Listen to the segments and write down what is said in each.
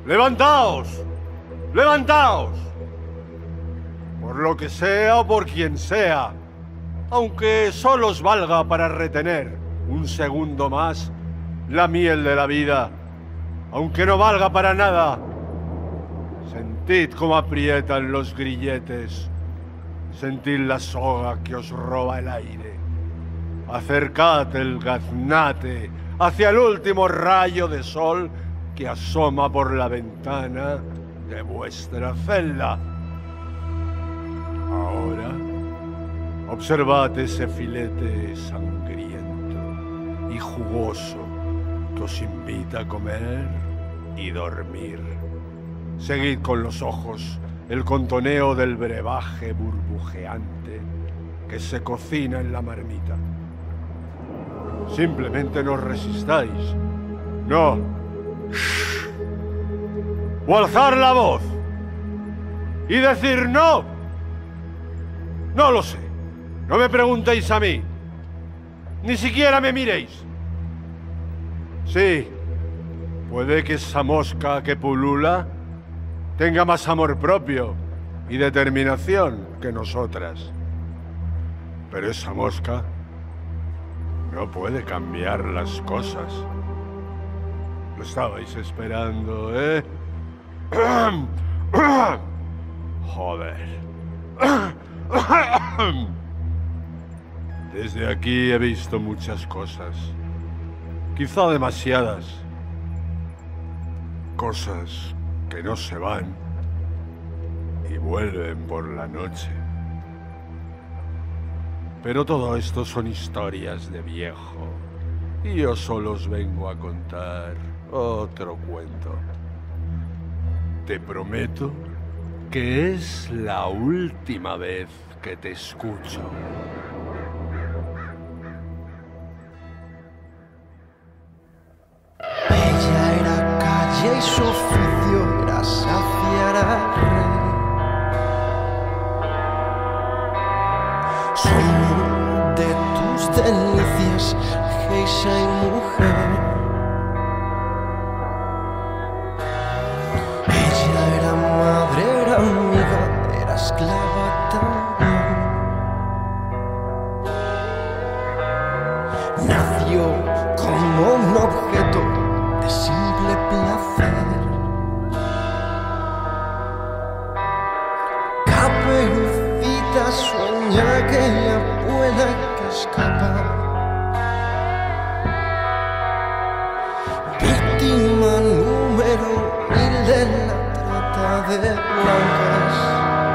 ¡Levantaos! ¡Levantaos! Por lo que sea o por quien sea, aunque solo os valga para retener un segundo más la miel de la vida, aunque no valga para nada, sentid cómo aprietan los grilletes, sentid la soga que os roba el aire, acercad el gaznate hacia el último rayo de sol que asoma por la ventana de vuestra celda. Ahora, observad ese filete sangriento y jugoso que os invita a comer y dormir. Seguid con los ojos el contoneo del brebaje burbujeante que se cocina en la marmita. Simplemente no resistáis. No. O alzar la voz y decir no. No lo sé. No me preguntéis a mí. Ni siquiera me miréis. Sí, puede que esa mosca que pulula tenga más amor propio y determinación que nosotras. Pero esa mosca no puede cambiar las cosas. Lo estabais esperando, ¿eh? Joder. Desde aquí he visto muchas cosas. Quizá demasiadas. Cosas que no se van y vuelven por la noche. Pero todo esto son historias de viejo. Y yo solo os vengo a contar otro cuento. Te prometo que es la última vez que te escucho. Ella era calle y su oficio era saciar al rey. Sueño de tus delicias, geisha y mujer. Ella era madre, era amiga, era esclava también. Nació como un objeto de simple placer. Caperucita sueña que ella pueda escapar. Víctima número 1000 de la trata de blancas.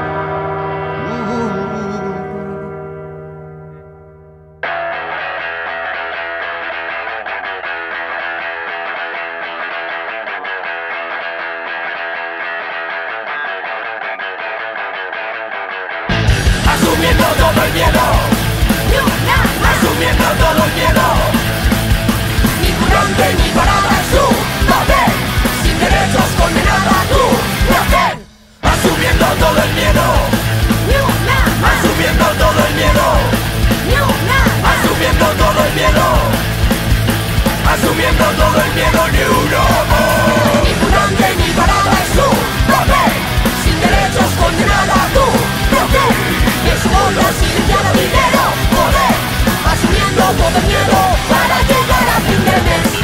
Asumiendo todo el miedo, asumiendo todo el miedo. Ni curante ni parada es su papel, sin derechos condenada a tu placer. Asumiendo todo el miedo, asumiendo todo el miedo, asumiendo todo el miedo, asumiendo todo el miedo, ni uno más. Ni curante ni parada es su papel, sin derechos condenada a tu placer. Que su mundo silenciado dinero, poder, asumiendo todo el miedo para llegar a fin de mes.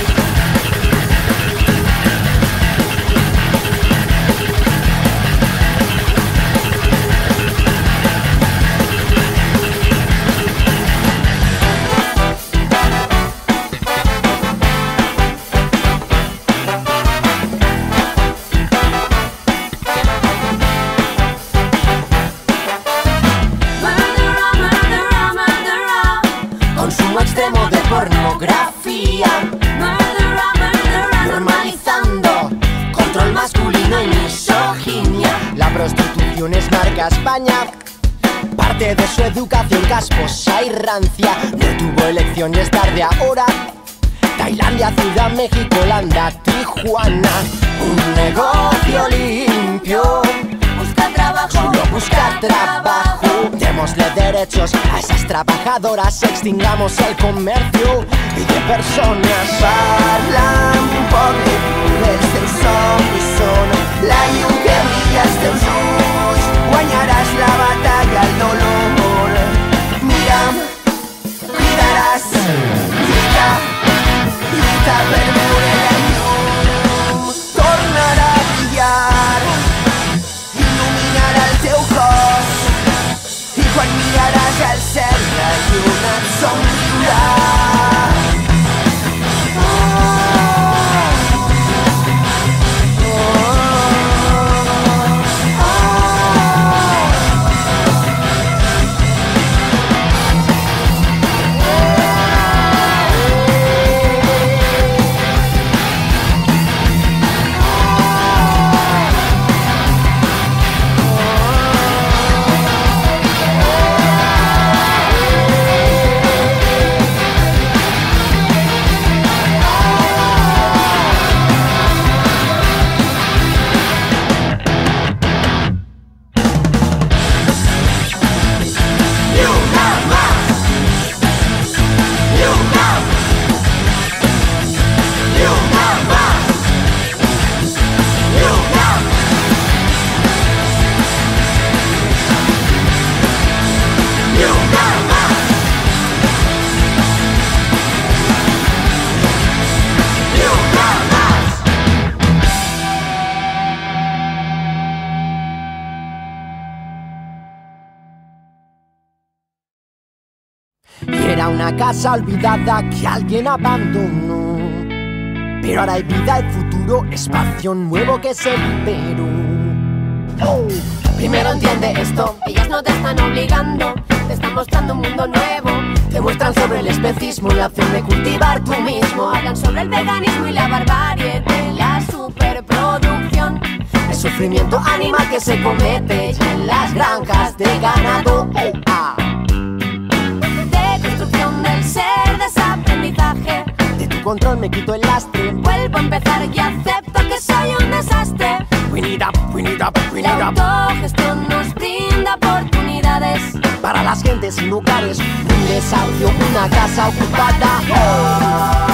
Extremo de pornografía, normalizando control masculino y misoginia. La prostitución es marca España, parte de su educación casposa y rancia. No tuvo elección y es tarde ahora. Tailandia, Ciudad México, Holanda, Tijuana. Un negocio limpio, Busca trabajo, solo busca trabajo. Démosle derechos a esas trabajadoras, extingamos el comercio y de personas. Hablan por desde son y son vida lluita per veure la llum tornarà a brillar, il·luminarà el teu cos i quan miraràs al cel la lluna et somriurà. Era una casa olvidada que alguien abandonó, pero ahora hay vida, hay futuro, espacio nuevo que se liberó. Oh. Primero entiende esto, ellas no te están obligando, te están mostrando un mundo nuevo. te muestran sobre el especismo y la opción de cultivar tú mismo. Hablan sobre el veganismo y la barbarie de la superproducción, el sufrimiento animal que se comete en las granjas de ganado. Deconstrucción del ser, desaprendizaje. De tu control me quito el lastre. Vuelvo a empezar y acepto que soy un desastre. We need up, we need up, we need up. La autogestión nos brinda oportunidades para las gentes sin lugares, un desahucio, una casa ocupada.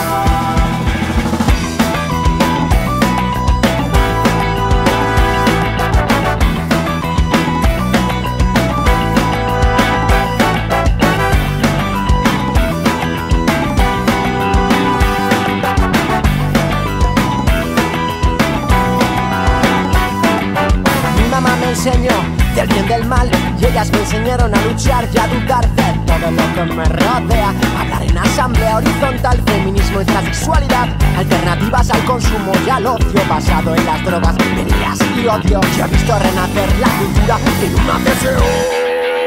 Del bien del mal, y ellas me enseñaron a luchar y a dudar de todo lo que me rodea. Hablar en asamblea horizontal, feminismo y transexualidad, alternativas al consumo y al ocio basado en las drogas, peleas y odio. Yo he visto renacer la cultura en una deseo.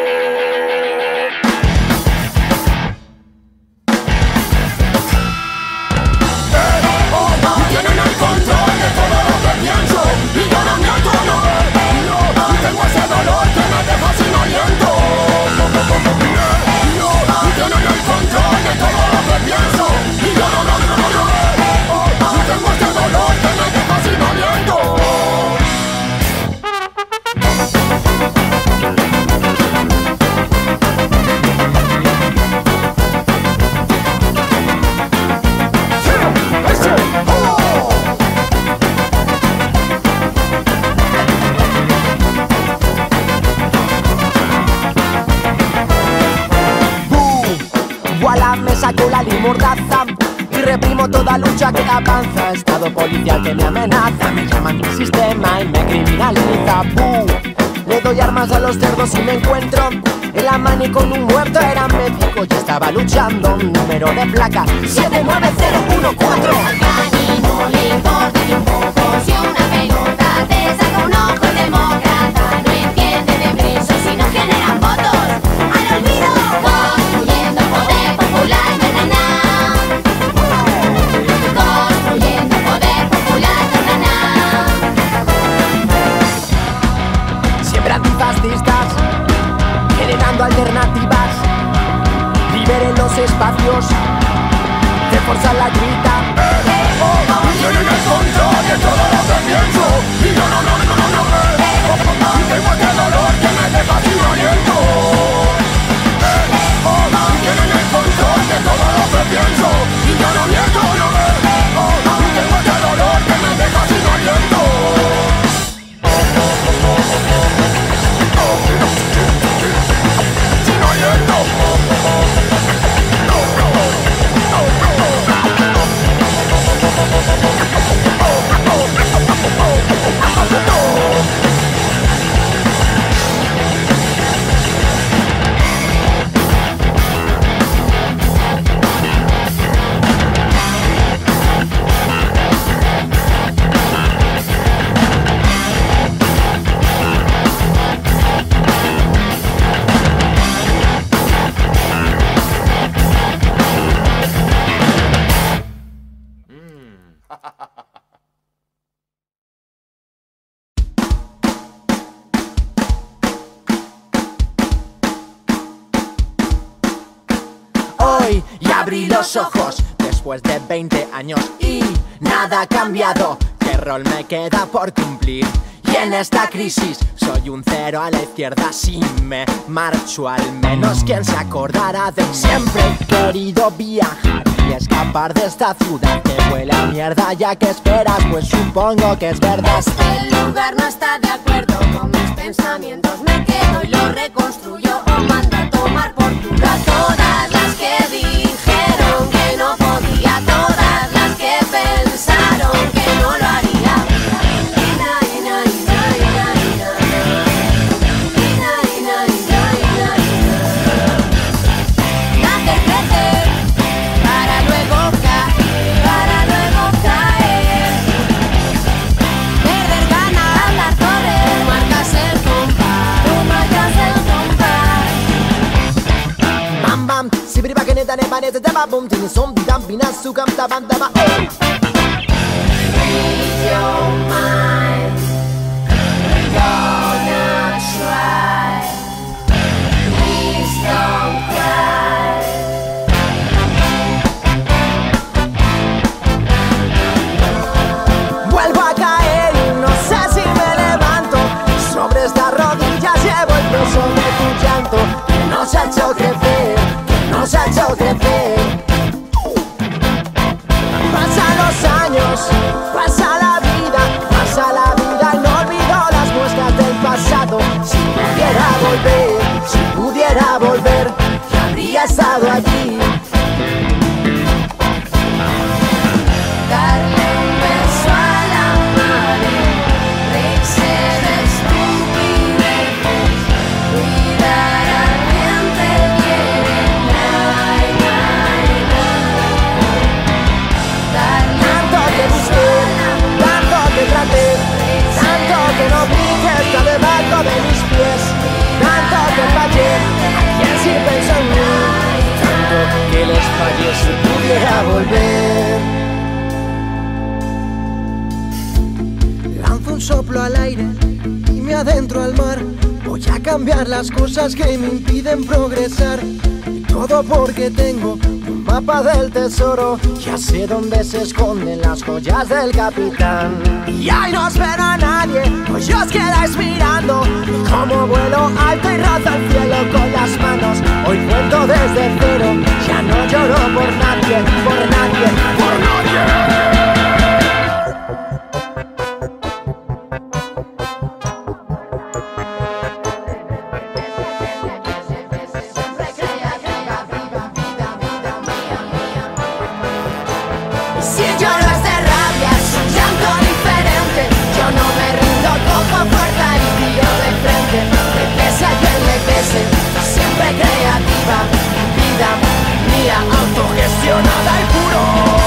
Saco la limordaza y reprimo toda lucha que avanza. Estado policial que me amenaza, me llama antisistema y me criminaliza. Le doy armas a los cerdos y me encuentro en la mani con un muerto. Era médico y estaba luchando. Número de placa 79014. Al cani no le importa ni un poco si una pelota te saca un ojo. El demócrata no entiende de presos si no generan votos. Al olvido, construyendo poder popular. Construyendo poder popular. Siempre antifascistas, generando alternativas. Liberen los espacios, reforzan la grita. Tienen el control de todo lo que pienso. Y yo no. Tengo este dolor que me deja sin aliento. Tienen el control de todo lo que pienso. Y yo no miento, tengo este dolor que me deja sin aliento. Sin aliento. Hoy ya abrí los ojos después de 20 años y nada ha cambiado. ¿Qué rol me queda por cumplir? Y en esta crisis soy un cero a la izquierda. Si me marcho, al menos quien se acordará de mí. Siempre he querido viajar y escapar de esta ciudad que huele a mierda. Ya que esperas, pues supongo que es verdad. Este lugar no está de acuerdo con mis pensamientos. Me quedo y lo reconstruyo o mando a tomar por culo a todas las que dijeron que no podía, todas las que pensaron que no lo haría. Dane manete de babum tini zombie dampina sukam taban daba. Read your mind, gonna try. Please don't cry. Vuelvo a caer y no sé si me levanto. Sobre estas rodillas llevo el peso de tu llanto que nos ha hecho crecer, nos ha hecho crecer. Pasan los años, pasa la vida y no olvido las muestras del pasado. Si pudiera volver, ya habría estado allí. Darle un beso a la madre, reírse de estupideces, cuidar a quien te quiere. Tanto que traté, tanto que no vi que está debajo de mis pies, tanto que fallé, a quien sí pensó en mí, tanto que les fallé si pudiera volver. Lanzo un soplo al aire y me adentro al mar. Voy a cambiar las cosas que me impiden progresar. Y todo porque tengo un mapa del tesoro. Ya sé dónde se esconden las joyas del capitán. Y ahí no espero a nadie, pues yo os quedáis mirando. Y como vuelo alto y rozo el cielo con las manos. Hoy cuento desde cero, ya no lloro por nadie, por nadie, por nadie. Siempre creativa, vida mía, autogestionada y puro.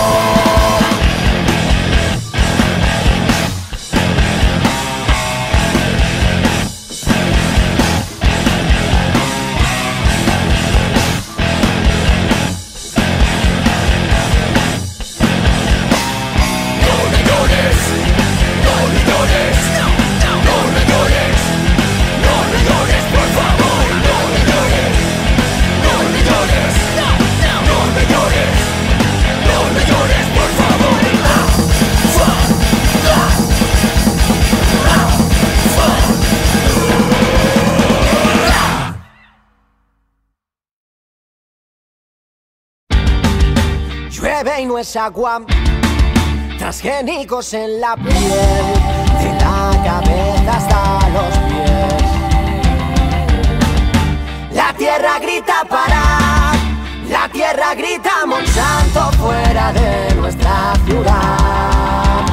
Llueve y no es agua, transgénicos en la piel, de la cabeza hasta los pies. La tierra grita para, la tierra grita Monsanto fuera de nuestra ciudad.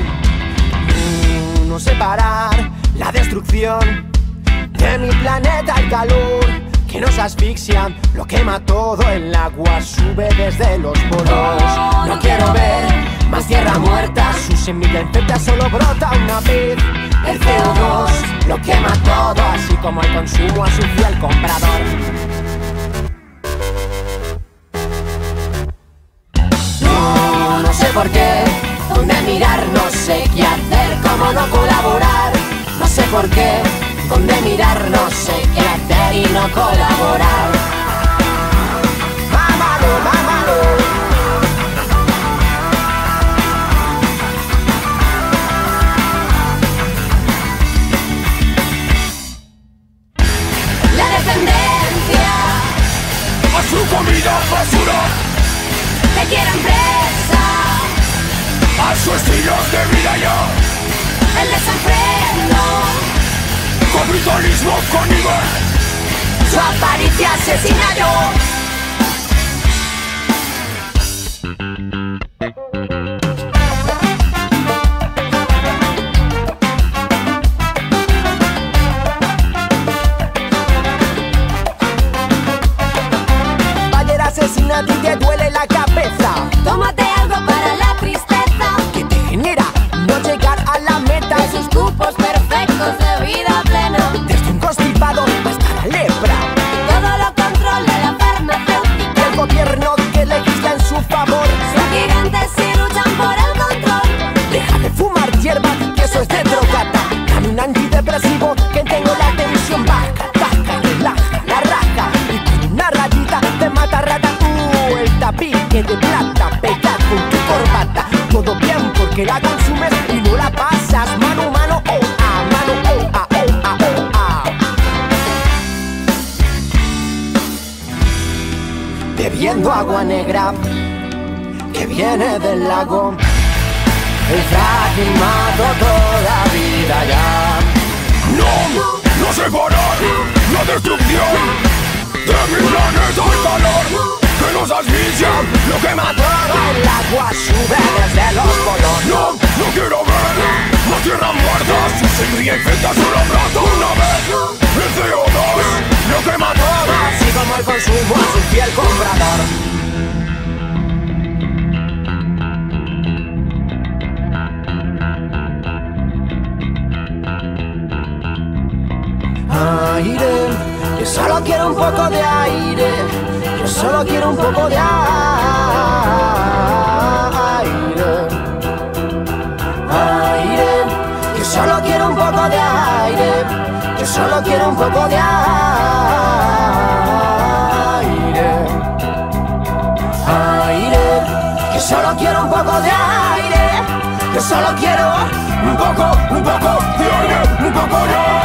No sé parar la destrucción de mi planeta, el calor que nos asfixia, lo quema todo, el agua sube desde los polos. No quiero ver más tierra muerta, su semilla infecta solo brota una vez. El CO2 lo quema todo, así como el consumo a su fiel comprador. No sé por qué, dónde cómo no colaborar. No sé por qué, dónde mirar, no sé qué hacer y no colaborar. Mámalo, mámalo. La dependencia, A su comida basura, te quieren presa, a su estilo de vida ya. el desenfreno, Capitalismo caníbal, su avaricia asesina yo. Bayer asesina, a ti te duele la cabeza. Tómate algo para la tristeza, Que te genera no llegar a la meta. esos cupos perfectos de vida plena. Desde un constipado hasta la lepra. Todo lo controla la farmacéutica. El gobierno que legisla en su favor. Son gigantes y luchan por el control. Deja de fumar hierba, que eso es de drogata. Dame un antidepresivo que tengo la tensión baja. Taca, relaja la raja. Y con una rayita te mata rata. El tapique de plata pega con tu corbata. Todo bien porque la consumes y no la pasas. Mano a mano, oh ah, mano oh ah, oh ah, oh ah. Bebiendo agua negra que viene del lago. El fracking mató toda vida ya. no sé parar la destrucción de mi planeta. El calor que nos asfixia, Lo que mató el agua sube desde los polos. no quiero ver la tierra muerta. Su sangre infecta su rato una vez. El CO2, lo que mató. Así como el consumo a su fiel comprador. Aire, yo solo quiero un poco de aire. Yo solo quiero un poco de aire. Aire, yo solo quiero un poco de aire. Yo solo quiero un poco de aire. Aire, yo solo quiero un poco de aire. Yo solo quiero Un poco de aire, un poco de aire.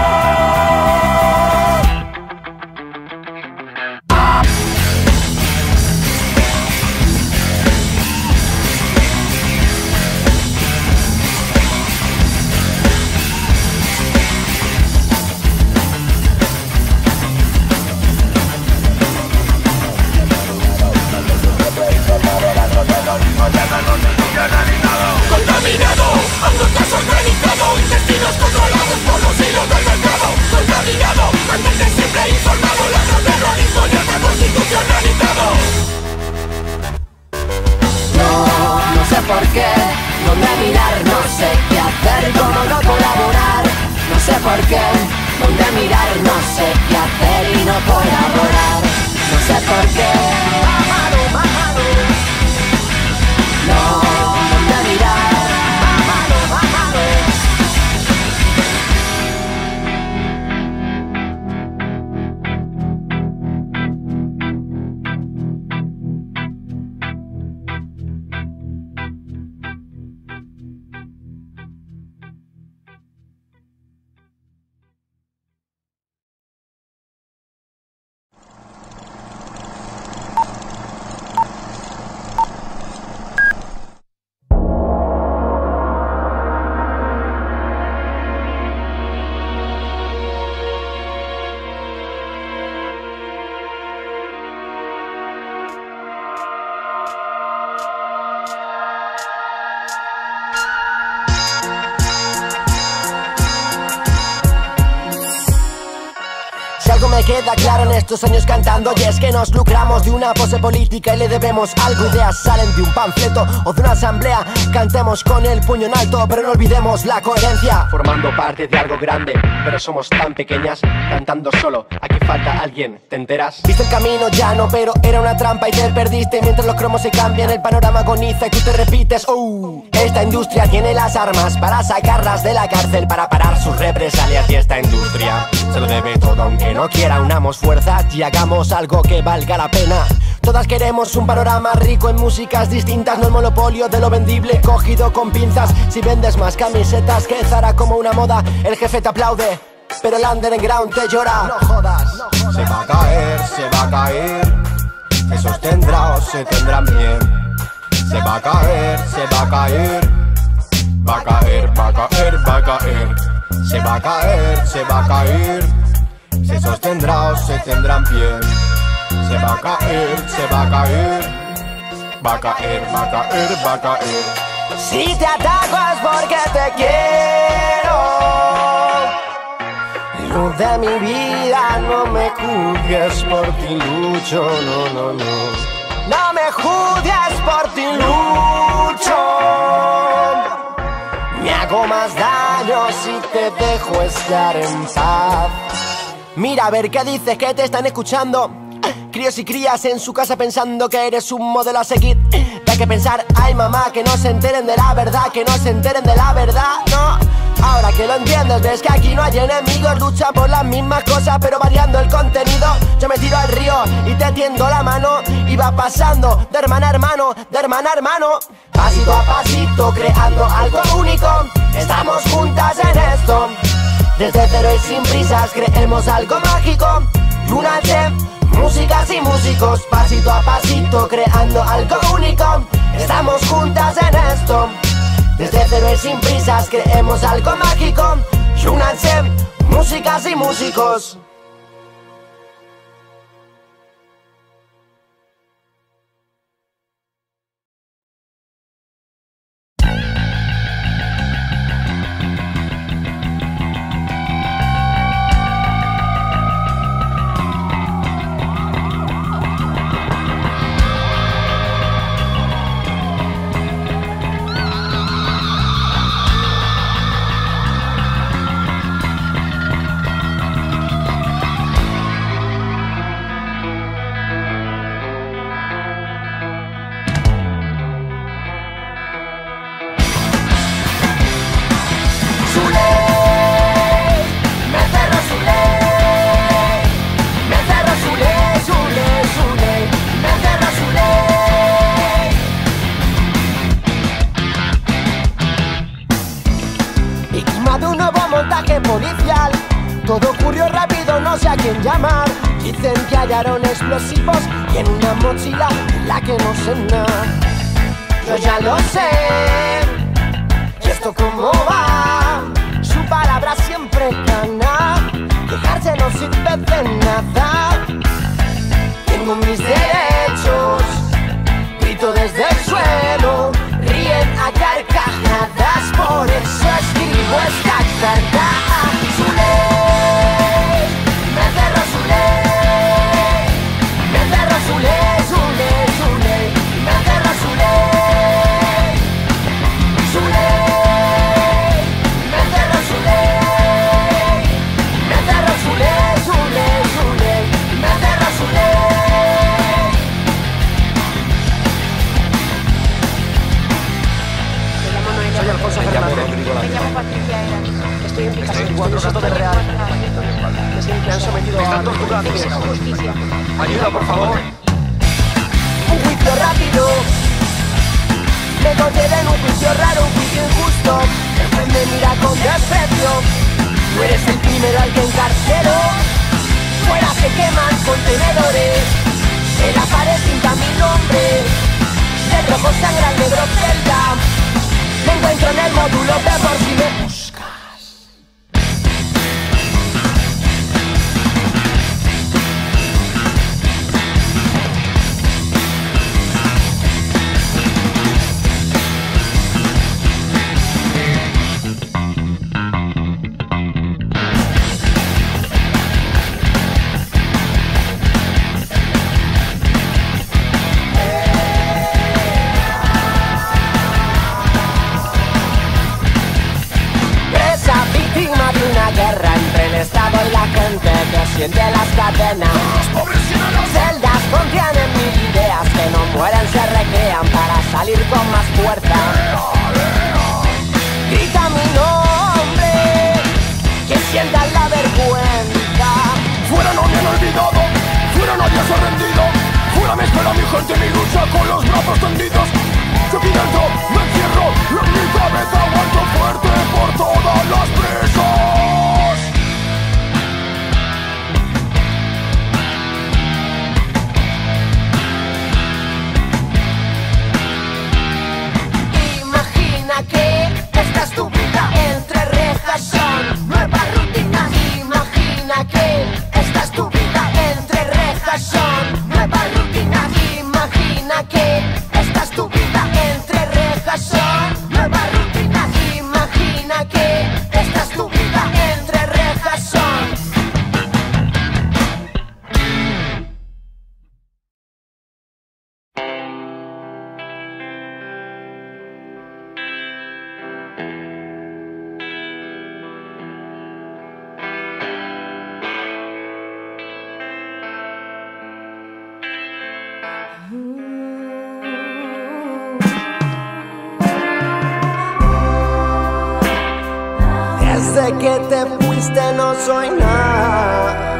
Contaminado, hamburguesas organizado, intestinos controlados por los hilos del mercado. Contaminado, mantente siempre informado, ladrón de terrorismo y el constitucionalizado. No sé por qué, dónde mirar, no sé qué hacer, cómo no colaborar. No sé por qué, dónde mirar, no sé qué hacer y no colaborar. No sé por qué, mámalo, mámalo. No, dónde mirar, mámalo, mámalo. me queda claro en estos años cantando, y es que nos lucramos de una pose política y le debemos algo. Ideas salen de un panfleto o de una asamblea. Cantemos con el puño en alto, pero no olvidemos la coherencia. Formando parte de algo grande, pero somos tan pequeñas. Cantando solo, aquí falta alguien, ¿te enteras? Viste el camino llano, pero era una trampa y te perdiste. Mientras los cromos se cambian, el panorama agoniza y tú te repites. Esta industria tiene las armas para sacarlas de la cárcel, para parar sus represalias, y esta industria se lo debe todo. Aunque no quiera, unamos fuerzas y hagamos algo que valga la pena. Todas queremos un panorama rico en músicas distintas, no el monopolio de lo vendible cogido con pinzas. Si vendes más camisetas que Zara como una moda, el jefe te aplaude, pero el underground te llora. No jodas, no jodas. Se va a caer, se va a caer, se sostendrá o se tendrán bien. Se va a caer, se va a caer, va a caer, va a caer, va a caer. Se va a caer, se va a caer, se sostendrá o se tendrán bien. Se va a caer, se va a caer, va a caer, va a caer, va a caer. Si te ataco es porque te quiero. Luz de mi vida, no me juzgues por ti lucho, no, no, no. No me juzgues por ti lucho. Me hago más daño si te dejo estar en paz. Mira a ver qué dices, que te están escuchando. Críos y crías en su casa pensando que eres un modelo a seguir. Da que pensar, ay mamá, que no se enteren de la verdad, que no se enteren de la verdad, no. Ahora que lo entiendes, ves que aquí no hay enemigos, luchan por las mismas cosas pero variando el contenido. Yo me tiro al río y te tiendo la mano, y va pasando de hermana a hermano, de hermana a hermano. Pasito a pasito, creando algo único, estamos juntas en esto. Desde cero y sin prisas, creemos algo mágico. Luna músicas y músicos, pasito a pasito, creando algo único, estamos juntas en esto. Desde cero y sin prisas, creemos algo mágico. Únanse, músicas y músicos. Policial, todo ocurrió rápido, no sé a quién llamar. Dicen que hallaron explosivos y en una mochila en la que no sé nada. Yo ya lo sé, ¿y esto cómo va? Su palabra siempre gana, quejarse no sirve de nada. Tengo mis derechos, grito desde el suelo, ríen a carcajadas, por eso escribo esta carta. Su ley, me cerró su ley, me cerró su ley, su ley, su ley, me cerró su ley, su ley, me cerró su ley, me cerró su ley, su ley, su ley, me cerró su ley. Soy Alfonso Fernández. Me llamo Patricia Eras. Estoy en Picasso. Esto de real. Me han sometido a justicia. Ayuda, por favor. Un juicio rápido, me conceden un juicio raro, un juicio injusto. El juez me mira con desprecio. Tú eres el primero al que encarcelo. Fuera se queman contenedores, en la pared pinta mi nombre. De rojo sangra el negro celda. Me encuentro en el módulo de por si me buscas. gente que siente las cadenas. Celdas contienen mil ideas que no mueren, se recrean para salir con más fuerza. Grita mi nombre, que sientan la vergüenza. Fuera no me han olvidado, fuera nadie se ha rendido. Fuera me espera mi gente, mi lucha con los brazos tendidos. Yo aquí dentro me encierro, en mi cabeza aguanto fuerte por todas las prisas. Imagina que esta es tu vida, entre rejas son nuevas rutinas. Imagina que esta es tu vida, entre rejas son nuevas rutinas. Imagina que esta es tu vida, entre rejas son nuevas rutinas. Imagina que esta es tu vida, entre rejas son. Desde que te fuiste no soy nada,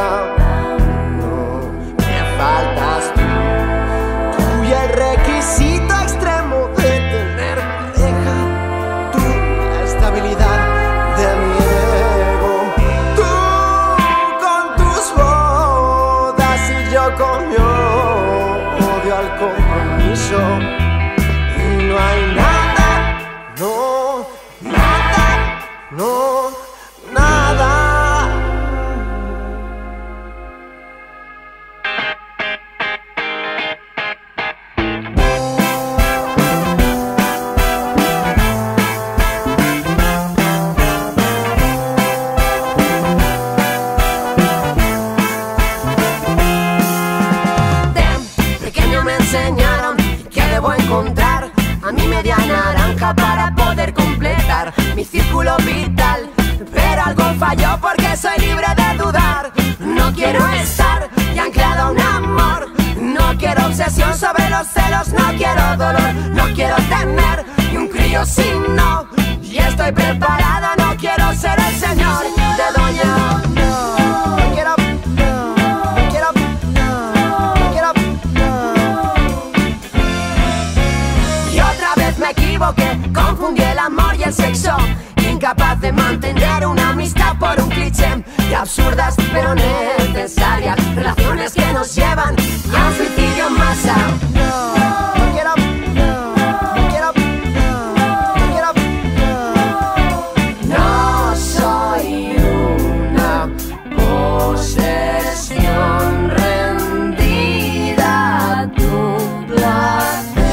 no, me faltas tú y el requisito extremo de tener pareja, tú la estabilidad de mi ego, tú con tus bodas y yo con mi odio al compromiso, y no hay nada, no, nada, no, nada. De pequeño me enseñaron que debo encontrar a mi media naranja para poder completar mi círculo vital, pero algo falló porque soy libre de dudar. No quiero estar y anclado a un amor, no quiero obsesión sobre los celos, no quiero dolor, no quiero tener ni un crío si no, y estoy preparada, no quiero ser el señor de doña. No quiero, no quiero, no quiero. Y otra vez me equivoqué, confundí el amor y el sexo, incapaz de mantener una amistad por un cliché de absurdas pero necesarias relaciones que nos llevan a un suicidio en masa. No quiero, no quiero, no quiero. No soy una posesión rendida a tu placer.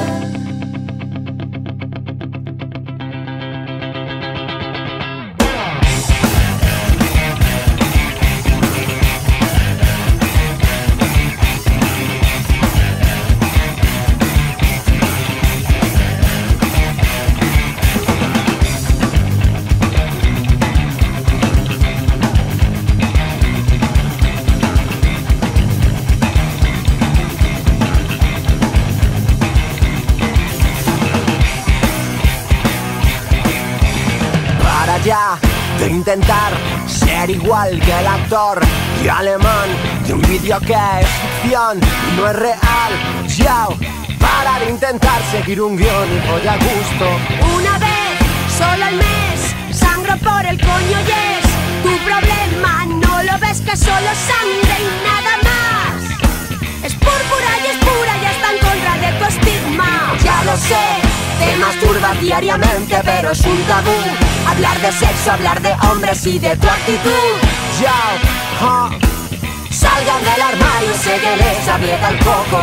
Ya de intentar ser igual que el actor y alemán de un vídeo que es ficción y no es real. Ya, para de intentar seguir un guión y voy a gusto. Una vez, solo al mes, sangro por el coño y es tu problema. No lo ves que solo sangre y nada más. Es púrpura y es pura y está en contra de tu estigma. Ya lo sé, te masturbas diariamente, pero es un tabú hablar de sexo, hablar de hombres y de tu actitud. Ya, salgan del armario, sé que les aprieta el coco.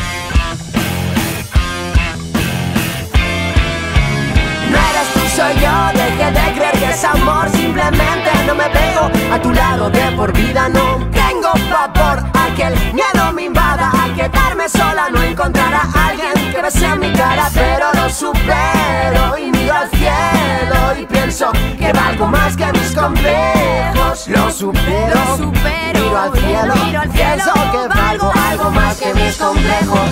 No eres tú, soy yo, deje de creer que es amor. Simplemente no me pego a tu lado de por vida, no tengo vapor a que el miedo me invada, a quedarme sola, no encontrar a alguien que bese mi cara. Pero lo supero y miro al cielo y pienso que valgo más que mis complejos. lejos, lo supero, miro al cielo, pienso que valgo algo más que mis complejos.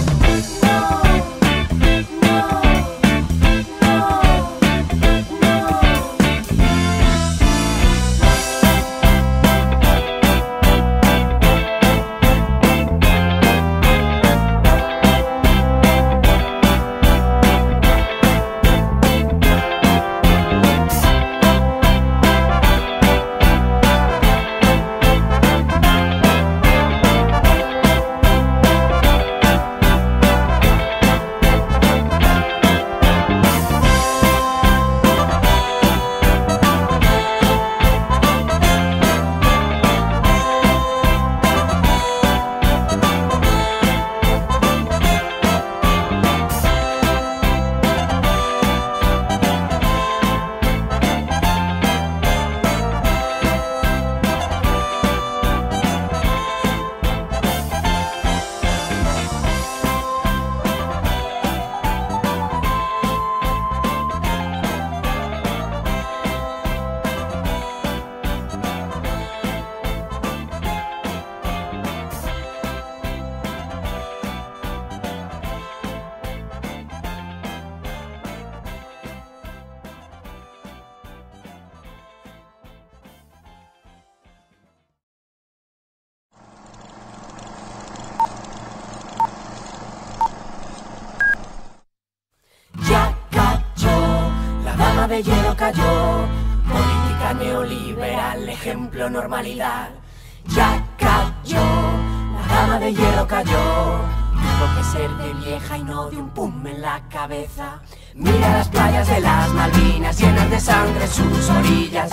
De hielo cayó, política neoliberal, ejemplo normalidad. Ya cayó, la dama de hierro cayó, tuvo que ser de vieja y no de un pum en la cabeza. Mira las playas de las Malvinas llenas de sangre sus orillas.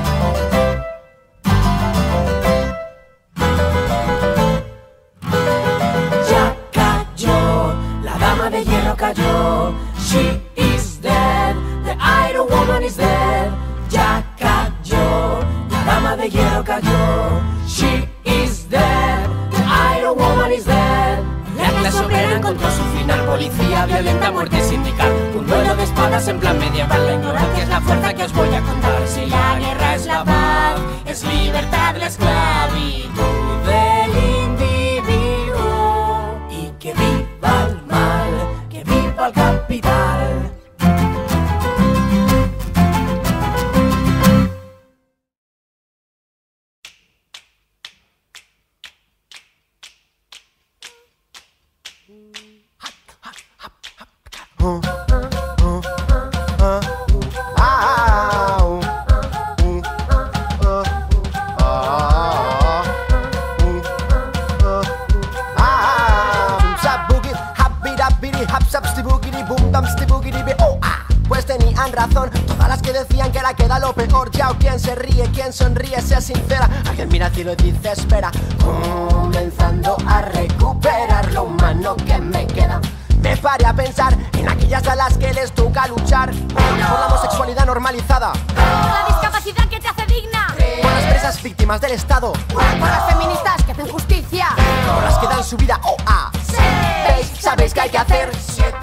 Ya cayó, la dama de hierro cayó, she is dead. The Iron Woman is dead. Ya cayó, la dama de hierro cayó. She is dead. The Iron Woman is dead. La clase obrera encontró su final. Policía violenta, muerte sindical. Un duelo de espadas en plan medieval. La ignorancia es la fuerza que os voy a contar. Si la guerra es la paz, es libertad la esclavitud del individuo. Y que viva el mal, que viva el capital. Pues tenían razón todas las que decían que ahora queda lo peor. Ya o quien se ríe, quien sonríe, sea sincera. Alguien mira al cielo y dice espera, comenzando a recuperar lo humano que me queda. Me paré a pensar en aquellas a las que les toca luchar por la homosexualidad normalizada, La discapacidad que te hace digna. por las presas víctimas del Estado, Por las feministas que hacen justicia. por las que dan su vida a ¿veis? ¿Sabéis qué hay que hacer?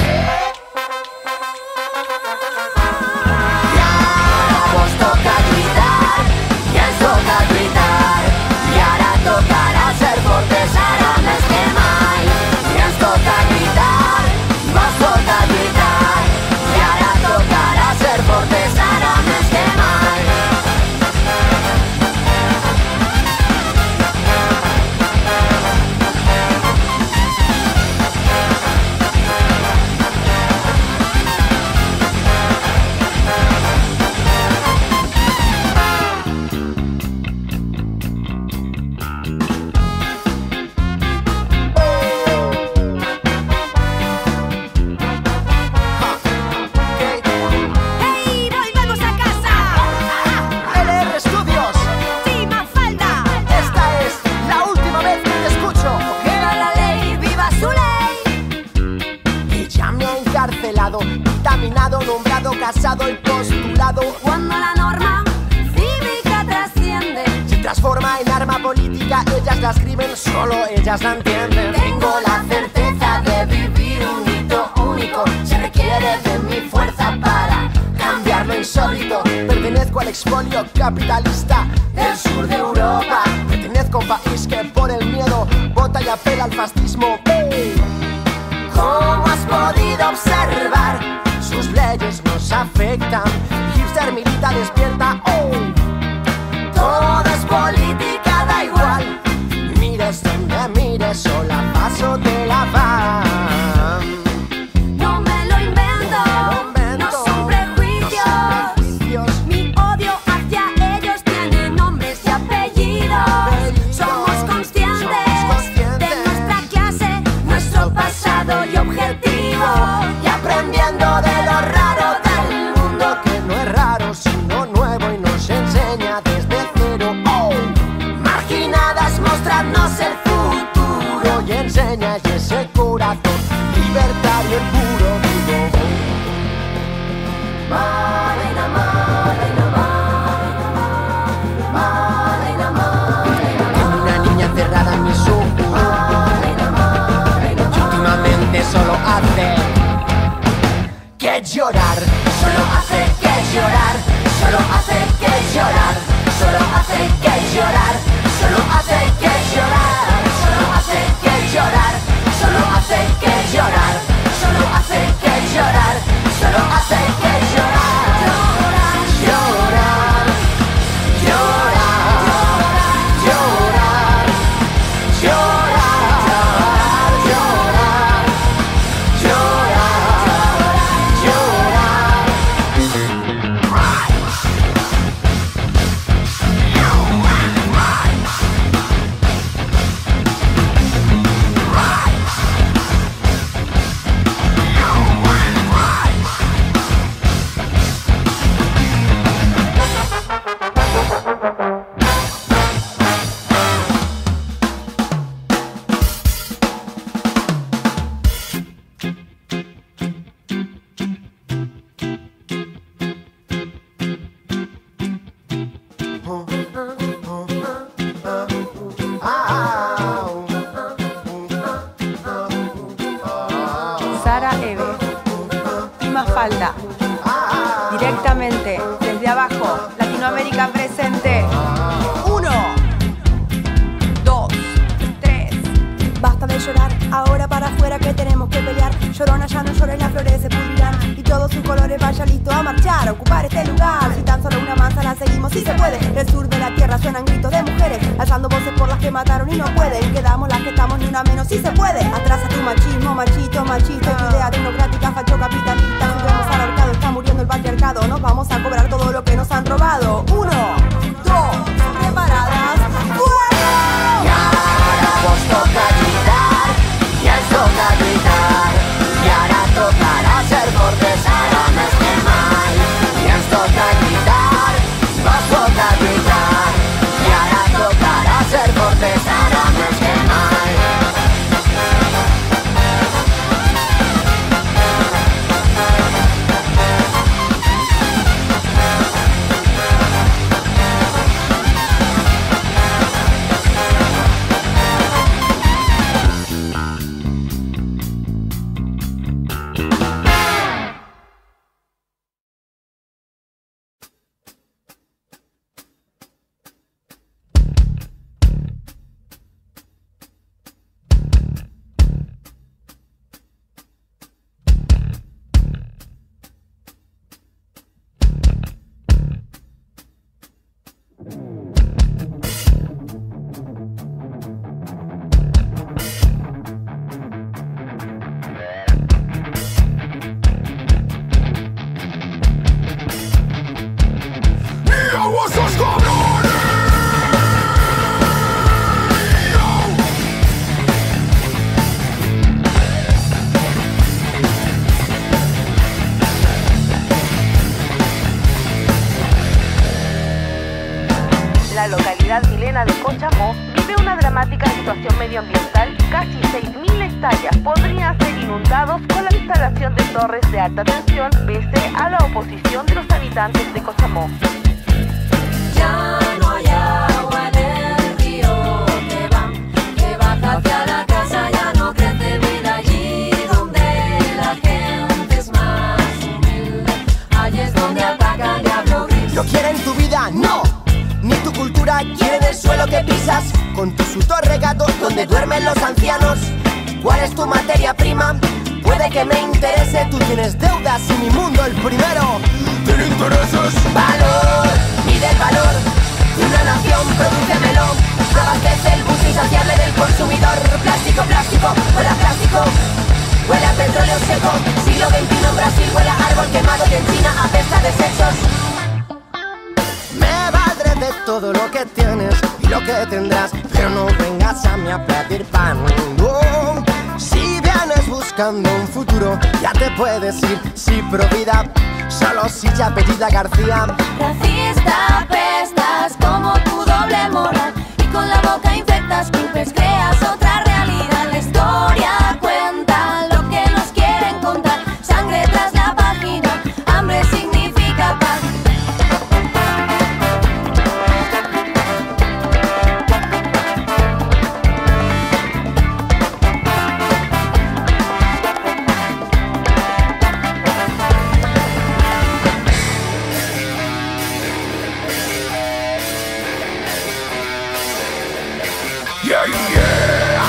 Contaminado, nombrado, casado y postulado. Cuando la norma cívica trasciende, Se transforma en arma política, ellas la escriben, solo ellas la entienden. tengo la certeza de vivir un hito único. Se requiere de mi fuerza para cambiar lo insólito. Pertenezco dedico al expolio capitalista del sur de Europa. Pertenezco a un país que por el miedo vota y apela al fascismo. ¿Cómo has podido observar? Sus leyes nos afectan. Hipster milita despierta. Todo es política, da igual. Mires donde mires, sola paso de la van. No me lo invento, no son prejuicios. Mi odio hacia ellos tiene nombres y apellidos. Somos conscientes de nuestra clase, nuestro pasado y objetivo. Y aprendiendo de lo raro del mundo, que no es raro sino nuevo y nos enseña desde cero. Marginadas mostrarnos el futuro y enseña y ese corazón libertario y puro. Marina, Marina, Marina, Marina, Marina. Tengo una niña encerrada en mis ojos y últimamente solo hace que llorar, solo hace que llorar, solo hace que llorar, solo hace que llorar, solo hace que llorar, solo hace que llorar, solo hace que llorar, solo hace que llorar, solo hace que llorar, llorar, llorar, llorar, llorar, llorar, Sara Eve y Mafalda, directamente desde abajo, Latinoamérica presente. 1, 2, 3. Basta de llorar, ahora para afuera que tenemos que pelear. Llorona ya no llora y las flores se pudrirán y todos sus colores vaya listo a marchar, a ocupar este lugar. Si tan solo una mansa la seguimos, si se puede. Del sur de la tierra suenan gritos de mujeres, alzando voces por las que mataron y no pueden. Quedamos las que estamos, ni una menos, si se puede. Atrás a tu machismo, machito, machito. Tu idea democrática, facho capitalista. Subimos al arcado, está muriendo el patriarcado. Nos vamos a cobrar todo lo que nos han robado. 1, 2, preparadas, ¡fuego! Y ahora vos toca gritar, y él toca gritar, y ahora tocará ser cortes, ahora no es que mal. Y él toca gritar, vos toca gritar, y ahora tocará ser cortes, ahora no es que mal. La localidad milena de Cochamó vive una dramática situación medioambiental. Casi 6.000 hectáreas podrían ser inundados con la instalación de torres de alta tensión, pese a la oposición de los habitantes de Cochamó. Ya no hay agua en el río que baja hacia la casa, ya no crece vida allí donde la gente es más humilde. Allí es donde ataca el diablo gris. No quieren tu No, ni tu cultura quieren el suelo que pisas, con tu sudor regado donde duermen los ancianos. ¿Cuál es tu materia prima? Puede que me interese, tú tienes deudas y mi mundo el primero. ¿Tiene intereses? Valor, mide el valor de una nación, prodúcemelo. Abastece el bus insaciable del consumidor. Plástico, plástico, huele a plástico, huele a petróleo seco. Siglo XXI en Brasil huele a árbol quemado y en China apesta de sexos. Me valdré de todo lo que tienes y lo que tendrás, pero no vengas a mí a pedir pan. Oh, si vienes buscando un futuro, ya te puedes ir, sí, pro vida, solo si te apellida García. Racista, apestas como tu doble moral, y con la boca infectas culpes, creas otra realidad. La historia cuenta lo que nos quieren contar, sangre tras la página, hambre significa paz. Yeah, yeah.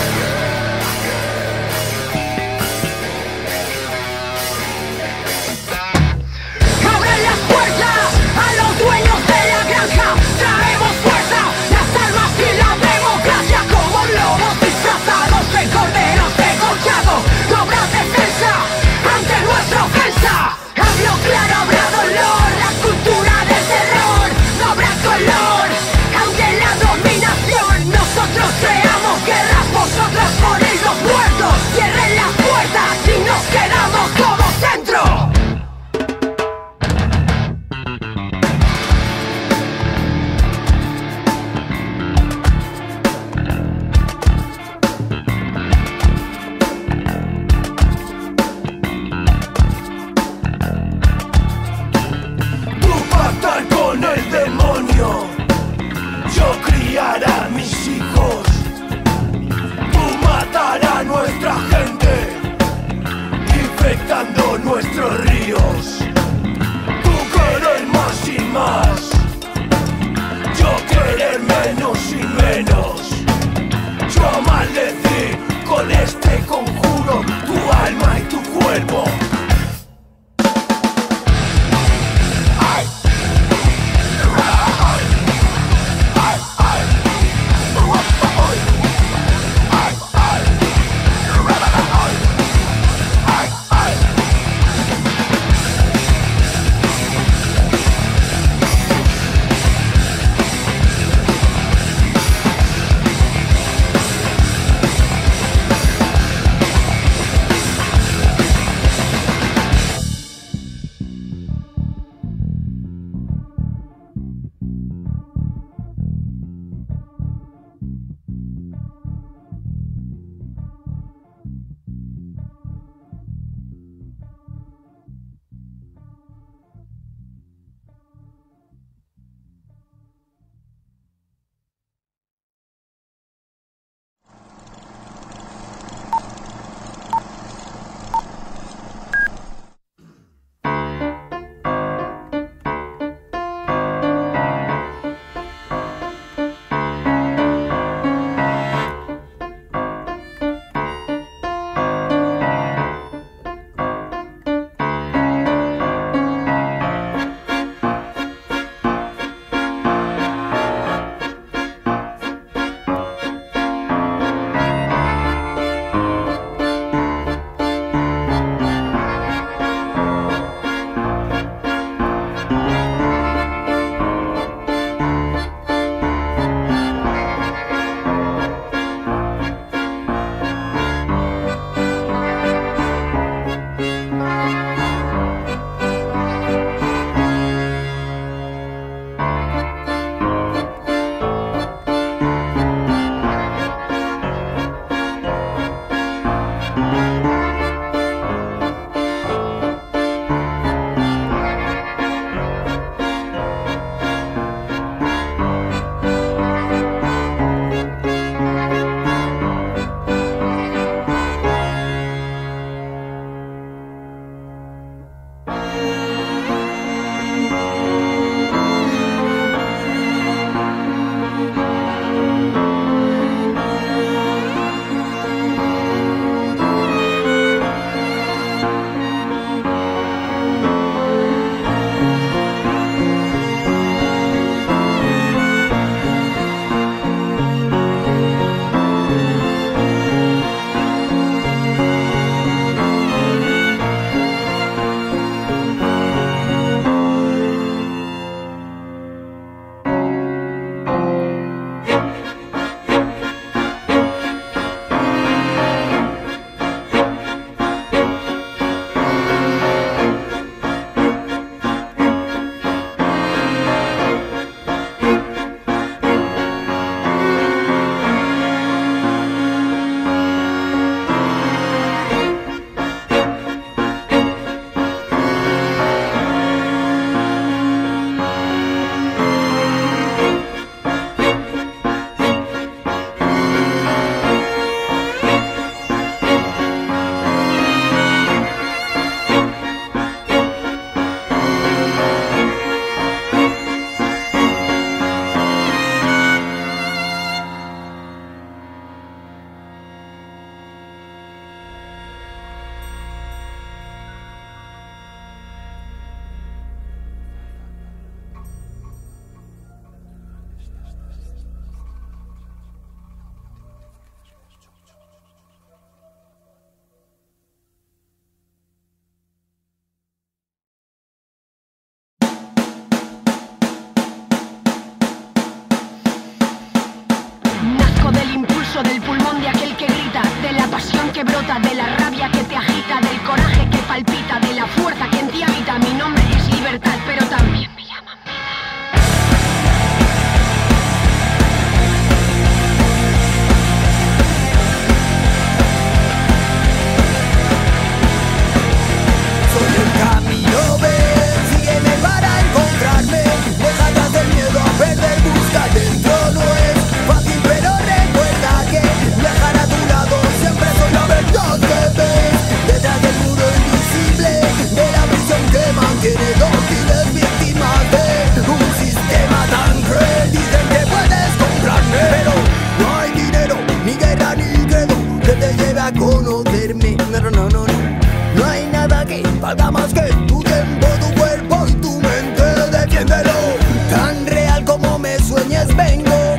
tu tiempo, tu cuerpo y tu mente, defiéndelo. Tan real como me sueñes vengo.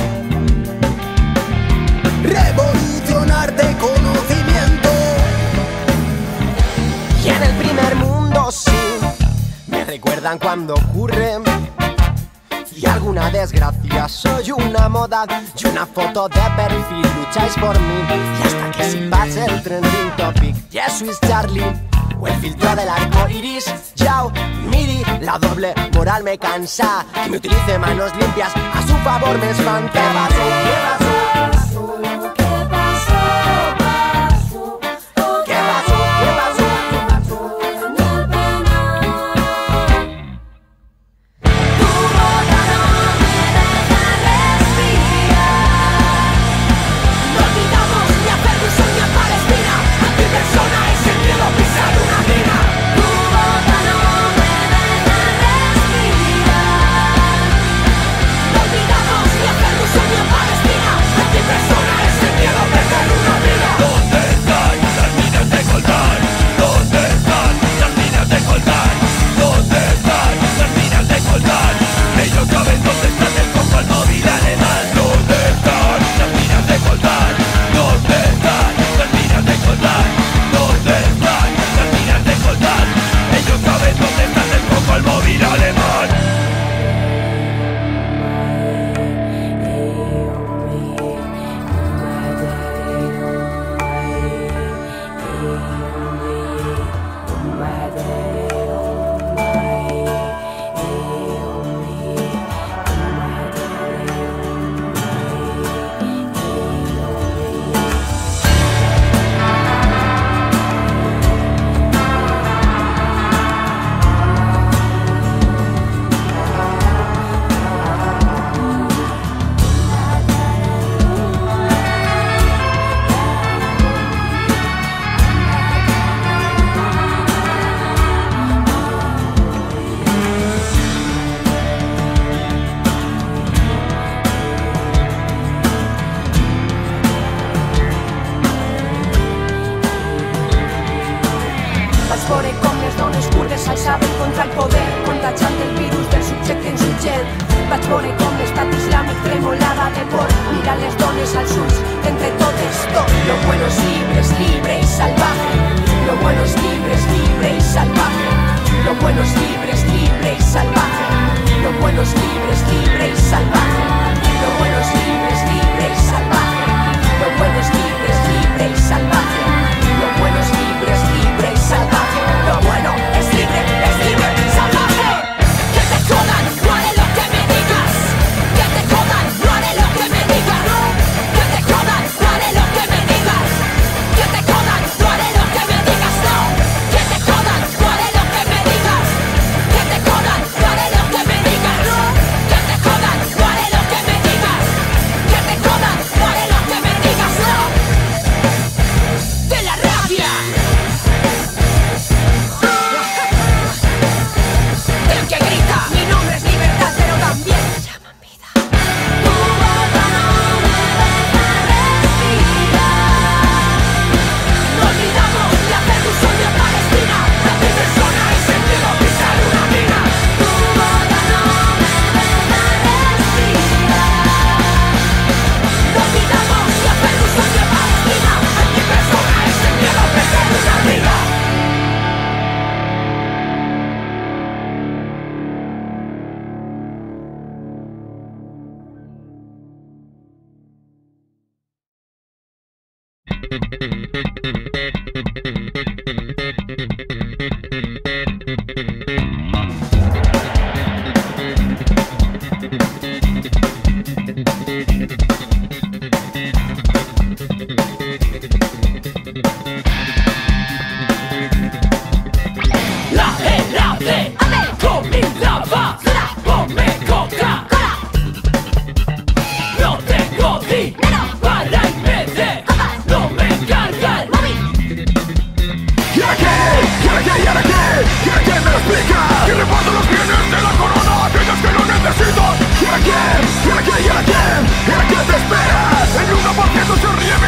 Revolucionarte conocimiento. Y en el primer mundo sí, me recuerdan cuando ocurre. Y alguna desgracia, soy una moda y una foto de perfil. Lucháis por mí y hasta que se pase el trending topic. Yes, is Charlie o el filtro del arco iris. Yao, miri, la doble moral me cansa. Que me utilice manos limpias a su favor me espanta. ¿Qué pasó? ¿Qué pasó?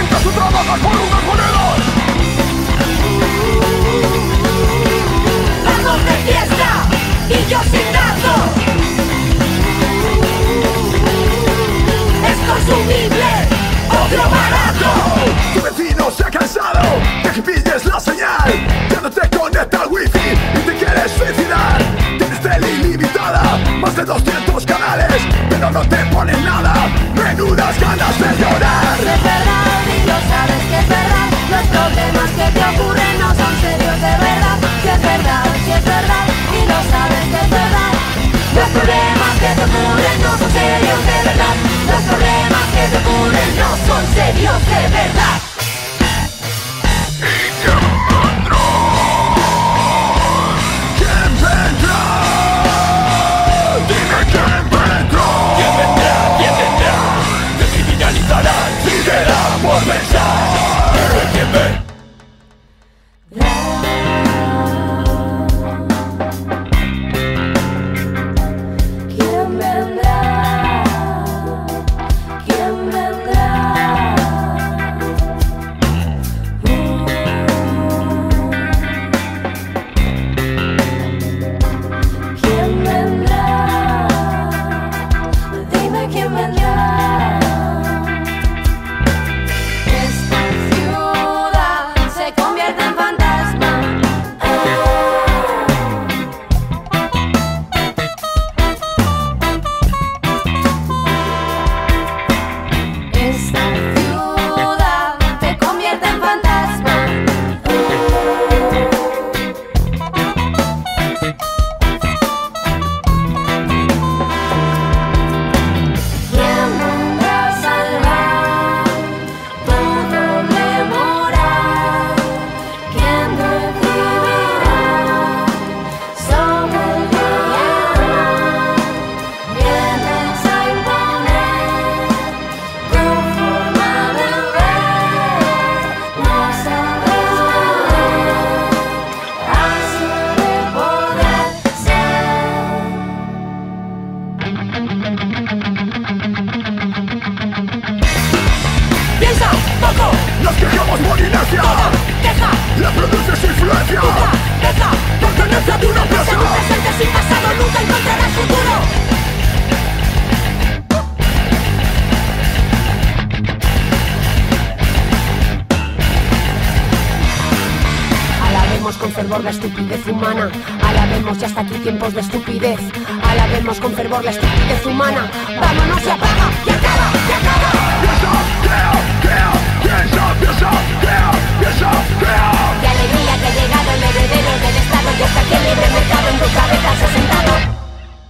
Por unas monedas. de 200 canales, pero no te ponen nada. Menudas ganas de llorar. Si es verdad y lo sabes que es verdad, los problemas que te ocurren no son serios de verdad. Si es verdad y lo sabes que es verdad, los problemas que te ocurren no son serios de verdad. Los problemas que te ocurren no son serios de verdad. Por pensar, ¿quién ve? ¿Quién vendrá? ¿Quién vendrá? ¿Quién vendrá? Dime quién vendrá. Nos quejamos por inercia. Deja, la produces influencia. Deja, pertenece a una empresa. un presente sin pasado nunca encontrarás futuro. Alabemos con fervor la estupidez humana. Alabemos ya hasta aquí tiempos de estupidez. Alabemos con fervor la estupidez humana. Vámonos y apaga, y acaba, y acaba. Qué alegría que ha llegado el heredero del Estado y hasta aquí el libre mercado en tu cabeza se ha sentado.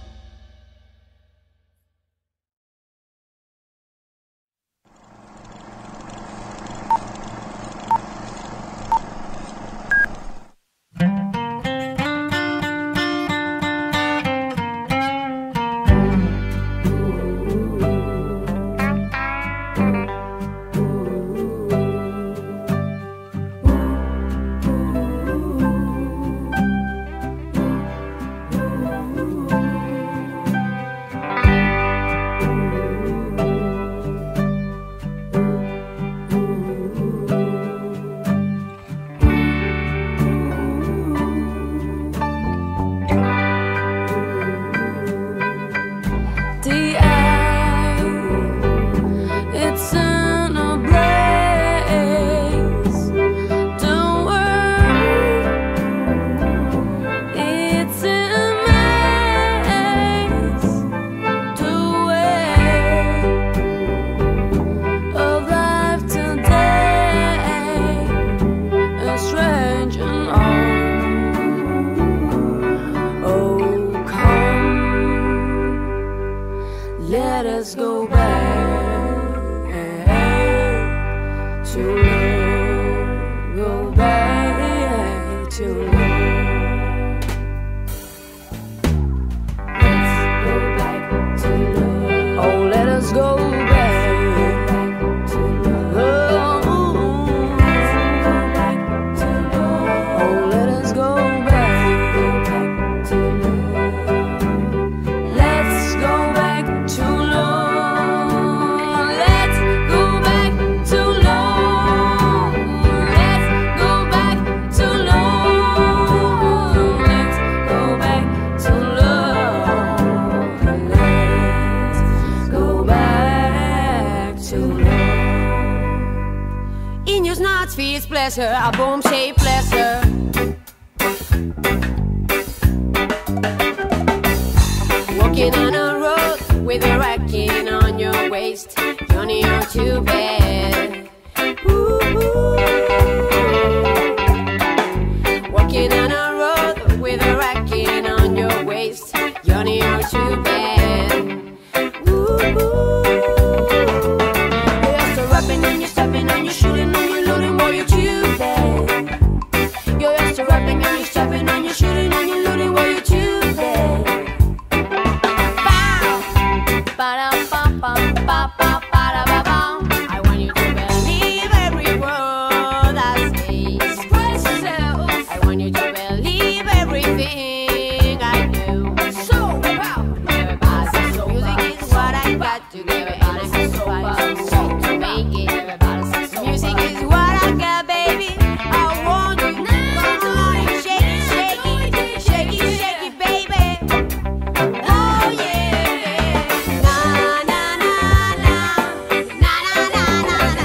Pleasure, a bomb-shaped pleasure. Walking on to bed. Ooh. Walking on a road with a racket on your waist, yawning you to bed. Ooh. You're so rapping and you're stepping and you're shooting and you're loading while you're to bed. You're just rapping and you're stepping and you're shooting and you're loading while you're to bed. I want you to believe every word I say. Express yourself. I want you to believe everything I do. So proud. Everybody's so music is what I got to give. Everybody's so proud. So to make it. Everybody's so music is what I got, baby. I want you. Come on, shake it, shake it, shake it, shake it, baby. Oh yeah. Na na na na na na na na na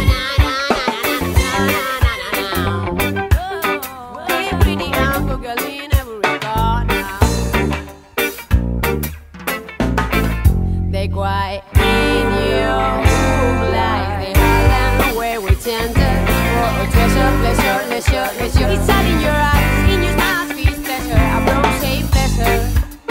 na na na na. Hey, pretty uncle girl in every corner. They quiet in your room like they all where we tender. Oh, pleasure, pleasure, pleasure. It's all in your eyes, in your smile, sweet pleasure. I won't say pleasure.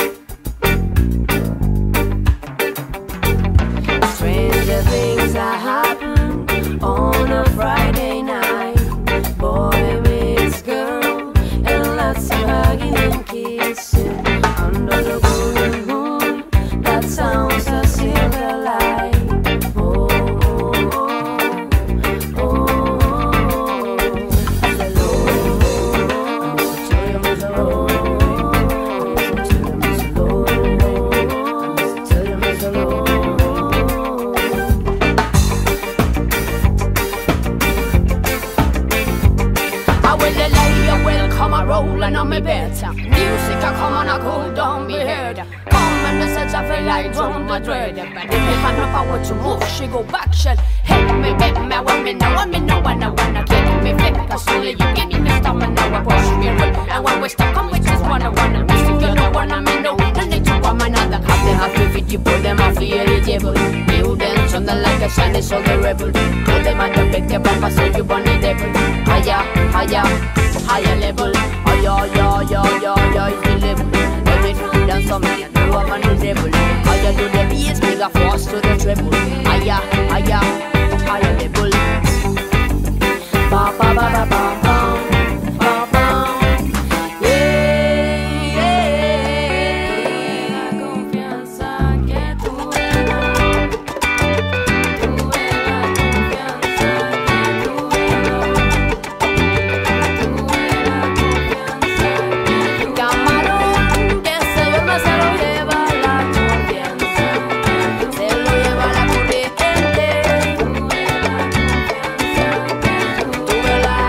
Stranger things are happening on a Friday night. Boy meets girl, and lots of hugging and kissing under the golden moon. That sounds a silver light. Oh, oh, oh, rolling on me better. Music I come on, I go down, be heard. Come and message I feel like drum my dread. But if you have no power to move, she go back, shell. Help me, baby, I want me now, and I wanna get me fit. Cause only you give me the stomach, now I push me right. And when we stuck on, we just wanna miss it. You know what I mean, no, no need to come another. Have them happy fit, you put them off the eligible. You dance on the like a shiny soldier rebel. Put them at the big papa, so you want the devil. Higher, higher, higher level. Oh, yo, it's the level. Let me dance on me, and do I'm on the devil. Higher to the bass, bigger force to the treble. Higher, higher, higher level. Ba ba ba ba ba ba ba ba. Yeah, yeah. La confianza que tuve, tuve la confianza que tuve. Camarón que se duerme se lo lleva la confianza, se lo lleva la corriente. Tuve la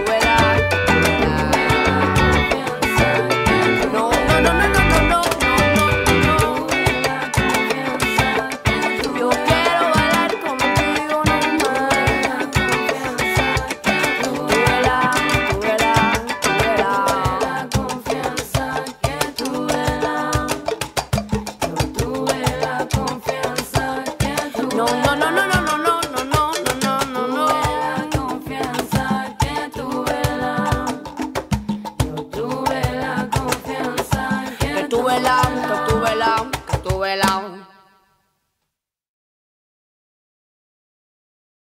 no, no, no, no, no, no, no, no, yo quiero bailar contigo nomás. Tuve la confianza que tuve la confianza que tuve. No, no, no, no, no, no, no, no, no, no, no, la confianza que tuve yo tuve la confianza que tuve la